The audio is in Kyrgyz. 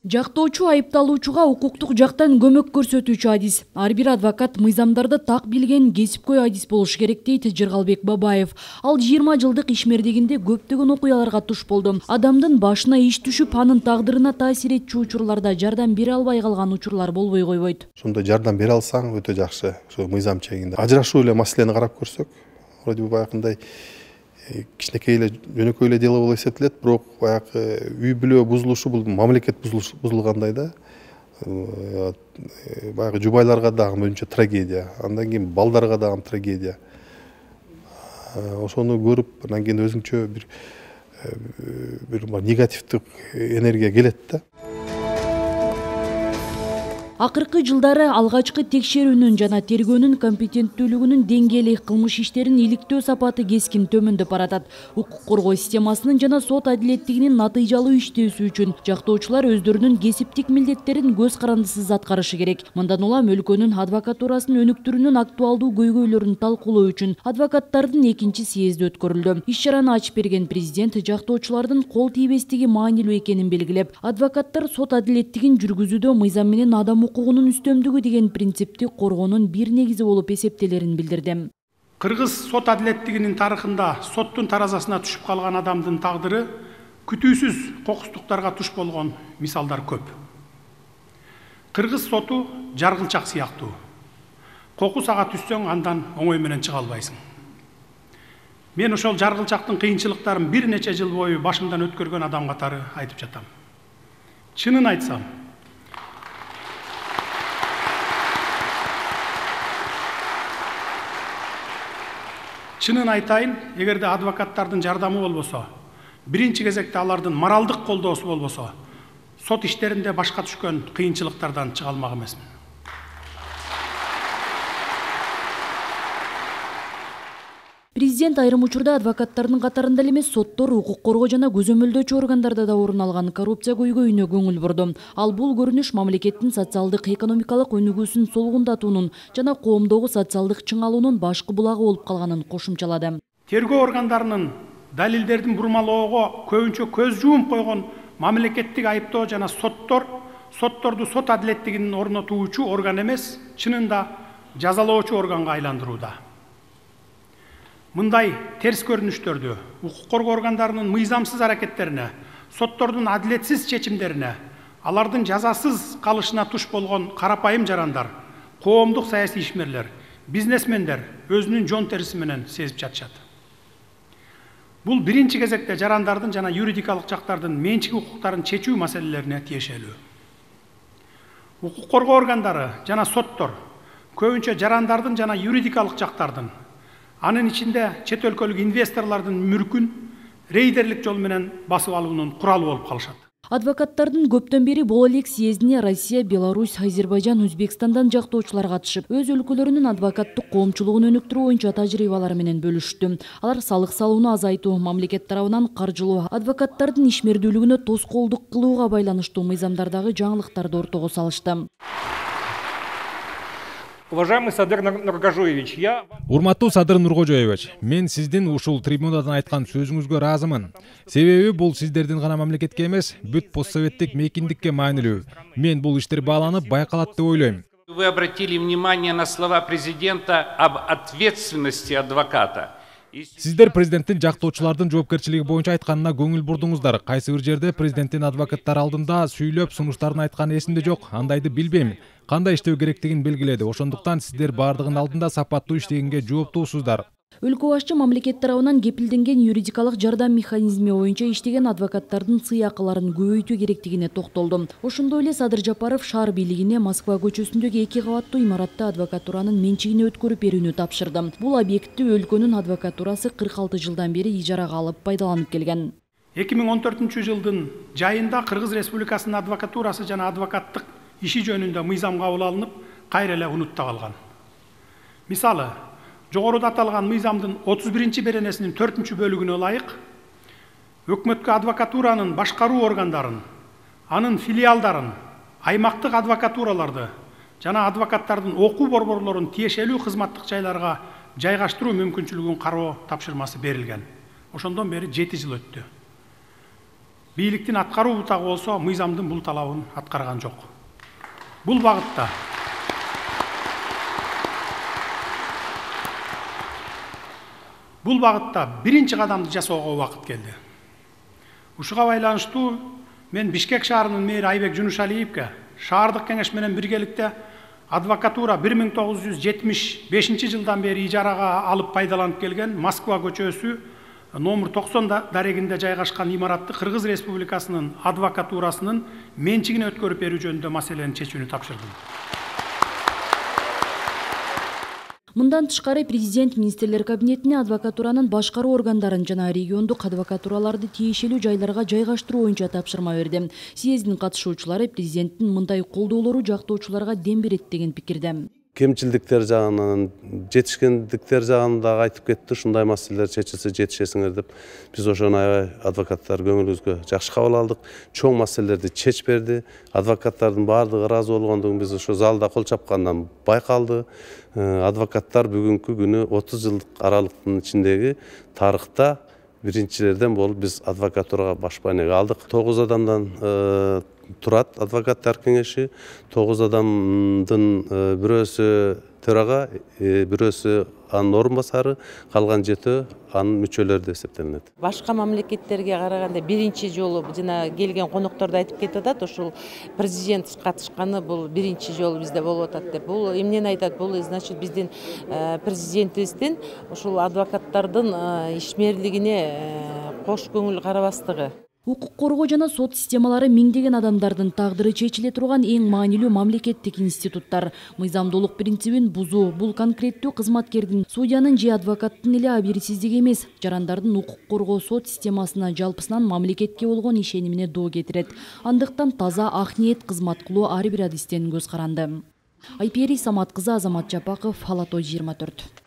Жактоочу айыпталуучуга укуктук жактан көмөк көрсөтүүчү адис. Ар бир адвокат мыйзамдарды так билген кесипкөй адис болуш керек дейт Жыргалбек Бабаев. Ал 20 жылдык ишмердигинде көптөгөн окуяларга туш болду. Адамдын башына иш түшүп, анын тагдырына таасир этчү учурларда жардам бере албай калган учурлар болбой койбойт. Сонда жардам бере алсаң өтө жакшы. Ошо мыйзам чегинде. Ажырашуу эле маселени карап көрсөк, вроде бы баягындай кичинекей эле жөнөкөй эле дело болуп эсептелет, бирок баягы үй бүлө бузулушу бул мамлекет бузулгандай да. Баягы жубайларга дагы мынча трагедия, андан кийин балдарга дагы трагедия. Ошону көрүп, андан кийин өзүңчө бир негативдик энергия келет да. Акыркы жылдары алгачкы текшерүүнүн жана тергөөнүн компетенттүүлүгүнүн деңгээли, кылмыш иштерин иликтөө сапаты кескин төмөндөп баратат. Укук коргоо системасынын жана сот адилеттигинин натыйжалуу иштөөсү үчүн жактоочулар өздөрүнүн кесиптик милдеттерин көз карандысыз аткарышы керек. Мындан улам өлкөнүн адвокатурасын өнүктүрүүнүн актуалдуу көйгөйлөрүн талкуулоо үчүн адвокаттардын 2-съезди өткөрүлдү. Иш-чараны ачып берген президент жактоочулардын кол тийбестиги маанилүү экенин белгилеп, адвокаттар сот адилеттигин жүргүзүүдө мыйзам менен адам укугунун үстөмдүгү деген принципти коргоонун бир негизи болуп эсептелерин билдирди. Кыргыз сот адилеттигинин тарыхында соттун таразасына түшүп калган адамдын тагдыры күтүүсүз кокустуктарга туш болгон мисалдар көп. Кыргыз соту жаргылчак сыяктуу. Кокус ага түссөң, андан оңой менен чыга албайсың. Мен ошол жаргылчактын кыйынчылыктарын бир нече жыл бою башымдан өткөргөн адам катары айтып жатам. Чынын айтсам, чынын айтайын, эгерде адвокаттардын жардамы болбосо, биринчи кезекте алардын моралдык колдоосу болбосо, сот иштеринде башка түшкөн кыйынчылыктардан чыга алмак эмесмин. Президент айрым учурда адвокаттардын катарында эле эмес, соттор, укук коргоо жана көзөмөлдөөчү органдарда да орун алган коррупция көйгөйүнө көңүл бурду. Ал бул көрүнүш мамлекеттин социалдык экономикалык өнүгүүсүн солгундатуунун жана коомдогу социалдык чыңалуунун башкы булагы болуп калганын кошумчалады. Тергөө органдарынын далилдердин бурмалоого көбүнчө көз жууп койгон мамлекеттик айыптоо жана сотторду сот адилеттигинин орнотуучу орган эмес, чынында жазалоочу органга айландырууда. Мындай терс көрүнүштөрдү укук коргоо органдарынын мыйзамсыз аракеттерине, соттордун адилетсиз чечимдерине, алардын жазасыз калышына туш болгон карапайым жарандар, коомдук саясий ишмерлер, бизнесмендер өзүнүн жон териси менен сезип жатышат. Бул биринчи кезекте жарандардын жана юридикалык жактардын менчик укуктарын чечүү маселелерине тиешелүү. Укук коргоо органдары жана соттор көбүнчө жарандардын жана юридикалык жактардын, анын ичинде чет өлкөлүк инвесторлордун мүлкүн рейдерлик жол менен басып алуунун куралы болуп калышат. Адвокаттардын көптөн бери бул элек съездине Россия, Беларусь, Азербайжан, Өзбекстандан жактоочулар катышып, өз өлкөлөрүнүн адвокаттык коомчулугун өнүктүрүү боюнча тажрыйбалары менен бөлүштү. Алар салык салууну азайтуу, мамлекет тарабынан каржылоо, адвокаттардын ишмердүүлүгүнө тоскоолдук кылууга байланыштуу мыйзамдардагы жаңылыктарды ортого салышты. Уважаемый Садыр Нургожоевич, Урматтуу Садыр Нургожоевич, мен сиздин ушул трибунадан айткан сөзүңүзгө ыраазымын. Себеби бул сиздердин гана мамлекетке эмес, бүт постсоветтик мейкиндикке маанилүү. Мен бул иштер бааланып байкалат деп ойлойм. вы обратили внимание на слова президента об ответственности адвоката. Сиздер президенттин жактоочулардын жоопкерчилиги боюнча айтканына көңүл бурдуңуздар. Кайсы бир жерде президенттин адвокаттар алдында сүйлөп сунуштарын айтканы эсимде жок. Андайды билбейм. Кандай иштөө керектигин белгиледи. Ошондуктан сиздер бардыгын алдында сапаттуу иштегенге жооптуусуздар. Өлкө башчы мамлекет тарабынан кепилденген юридикалык жардам механизми боюнча иштеген адвокаттардын сый акыларын көбөйтүү керектигине токтолду. Ошондой эле Садыр Жапаров шаар бийлигине Москва көчөсүндөгү 2 кабаттуу имаратты адвокатуранын менчигине өткөрүп берүүнү тапшырды. Бул объектти өлкөнүн адвокатурасы 46 жылдан бери ижарага алып пайдаланып келген. 2014 жылдын жайында Кыргыз Республикасынын адвокатурасы жана адвокаттык иши жөнүндө мыйзам кабыл алынып, кайра эле унутта калган. Мисалы, жогоруда аталган мыйзамдын 31-чи беренесинин 4-чү бөлүгүнө ылайык, өкмөткө адвокатуранын башкаруу органдарын, анын филиалдарын, аймактык адвокатураларды жана адвокаттардын окуу борборлорун тиешелүү кызматтык жайларга жайгаштыруу мүмкүнчүлүгүн кароо тапшырмасы берилген. Ошондон бери 7 жыл өттү. бийликтин аткаруу бутагы болсо мыйзамдын бул талабын аткарган жок. Бул багытта биринчи кадамды жасоого убакыт келди. Ушуга байланыштуу мен Бишкек шаарынын мэри Айбек Жунушалиевке шаардык кеңеш менен биргеликте адвокатура 1975 жылдан бери ижарага алып пайдаланып келген Москва көчөсү номер 90 дарегинде жайгашкан имаратты Кыргыз Республикасынын адвокатурасынын менчигине өткөрүп берүү жөнүндө маселенин чечүүнү тапшырдым. Мындан тышкары президент министрлер кабинетине адвокатуранын башкаруу органдарын жана региондук адвокатураларды тиешелүү жайларга жайгаштыруу боюнча тапшырма берди. Съездин катышуучулары президенттин мындай колдоолору жактоочуларга дем берет деген пикирде. Кемчилдиктер жагынан, жетишкендиктер жагынан да айтып кетти, ушундай маселелер чечилсе жетишесиңер деп. Биз ошону аябай адвокаттар көңүлүбүзгө жакшы кабыл алдык. Чоң маселелерди чечип берди. Адвокаттардын баардыгы ыраазы болгондугун биз ошо залда кол чапкандан байкалды. Адвокаттар бүгүнкү күнү 30 жылдык аралыктын ичиндеги тарыхта биринчилерден болуп биз адвокатурага баш байнеге алдык. 9 адамдан турат адвокаттар кеңеши. 9 адамдын бирөөсү төрага, бирөөсү анын орун басары, калган 7 анын мүчөлөрү деп эсептелинет. Башка мамлекеттерге караганда биринчи жолу жана келген коноктор да айтып кетип атат, ушул президент катышканы бул биринчи жолу бизде болуп атат деп. Бул эмнени айтат? Бул значит биздин президентибиздин ушул адвокаттардын ишмерлигине кош көңүл карабастыгы. Укук коргоо жана сот системалары миңдеген адамдардын тагдыры чечиле турган эң маанилүү мамлекеттик институттар. Мыйзамдуулук принцибин бузуу бул конкреттүү кызматкердин, судьянын же адвокаттын эле абийирсиздиги эмес, жарандардын укук коргоо сот системасына жалпысынан мамлекетке болгон ишенимине доо кетирет. Андыктан таза ак ниет кызмат кылуу ар бир адистен көз каранды. Айпери Самат кызы, Азамат Жапаков, Ала Той 24.